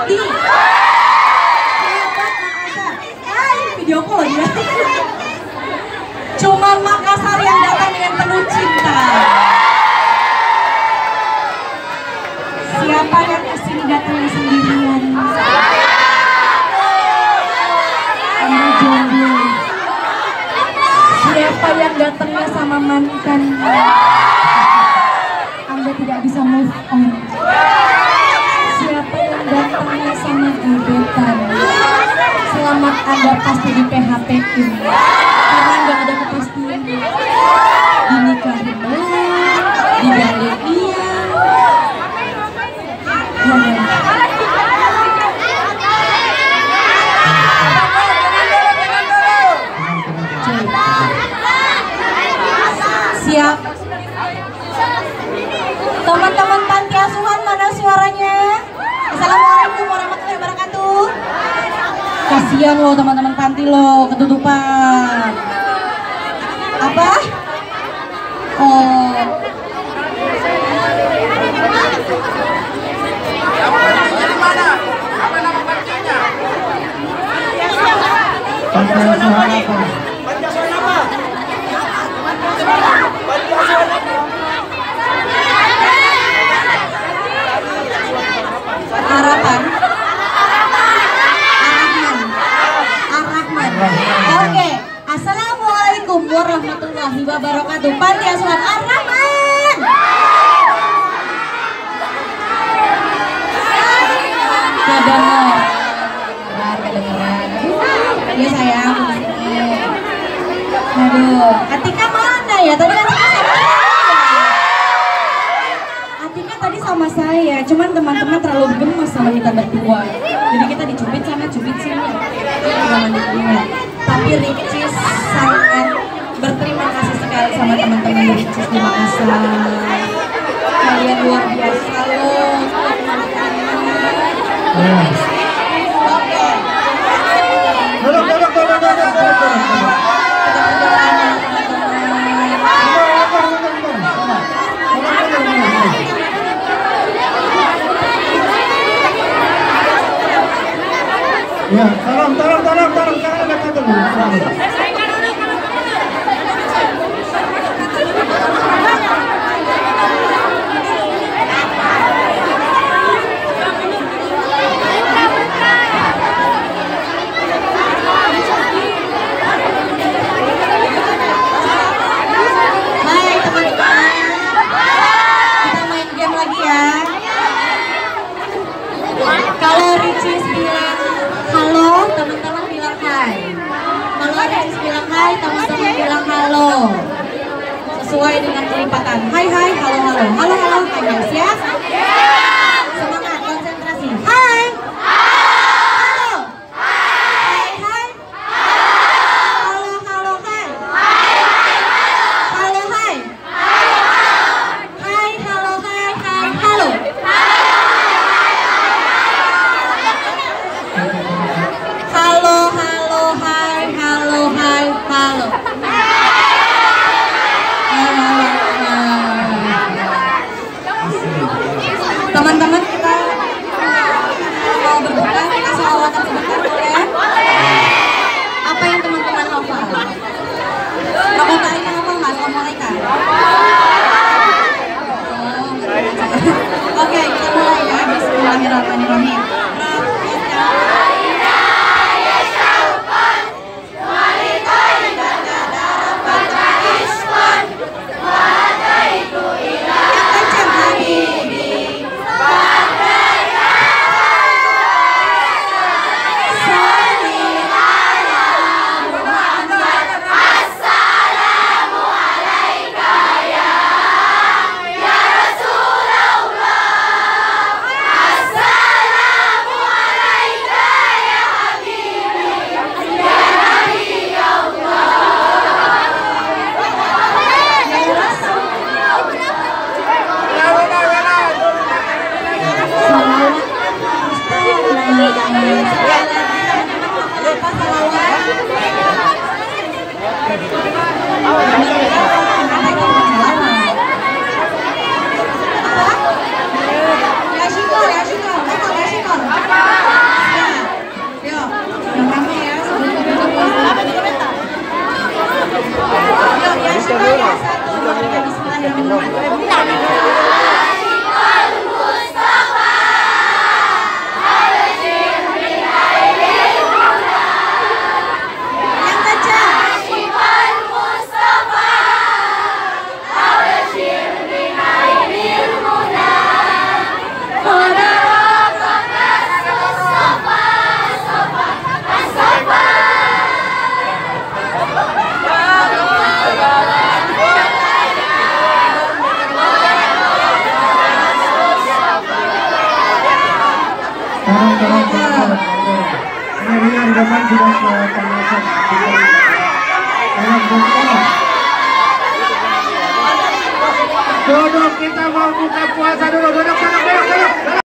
Panti. Hebat Makassar. Ini video call dia. Cuma Makassar yang datang dengan penuh cinta. Siapa yang kesini datangnya sendirian? Anda jomblo. Siapa yang datangnya sama mantan? Anda tidak bisa move on. Siapa yang datangnya sama gebetan? Selamat, Anda pasti di PHP-in. Karena nggak ada kepastian. Dinikahin belum, digandeng iya. Siap. Teman-teman panti asuhan, mana suaranya? Assalamualaikum warahmatullahi wabarakatuh. Kasihan loh teman-teman panti loh, ketutupan. Apa? Oh. Dari mana? Apa nama pantinya? Panti asuhan apa? Panti asuhan apa? Panti asuhan apa? Harapan. Ar-Rahman. Oke. Assalamualaikum warahmatullahi wabarakatuh. Panti asuhan Ar-Rahman. Kedengeran. Kedengeran. Iya sayang. Aduh, Atika mana ya? Tadi kan sama saya. Atika tadi sama saya, cuman teman-teman terlalu gemes sama kita berdua. Jadi kita dicubit sana, cubit sini. Tapi Ricis sangat berterima kasih sekali sama teman-teman Ricis di Makassar. Kalian luar biasa loh. Oke. Ya, tolong, jangan ada kata dulu. Hai teman-teman, kita main game lagi ya. Kalau Ricis bilang halo, teman-teman bilang hai. Kalau Ricis bilang hai, teman-teman bilang halo. Sesuai dengan kelipatan. Hai, halo, hai guys ya. Semangat, konsentrasi. Hai. Halo. Hai. Halo, hai. Halo, hai. Hai, halo, halo. Halo. Teman-teman, kita mau berbuka, kita selawatan sebentar boleh? Apa yang teman-teman hafal? Kamu tadi hafal nggak? Assalamualaikum. Oke, kita mulai ya. Bismillahirrahmanirrahim. Yang kencang, Habibi. Tolong. Ini Rian depan sudah kepanasan. Tolong. Duduk, kita mau buka puasa dulu, duduk.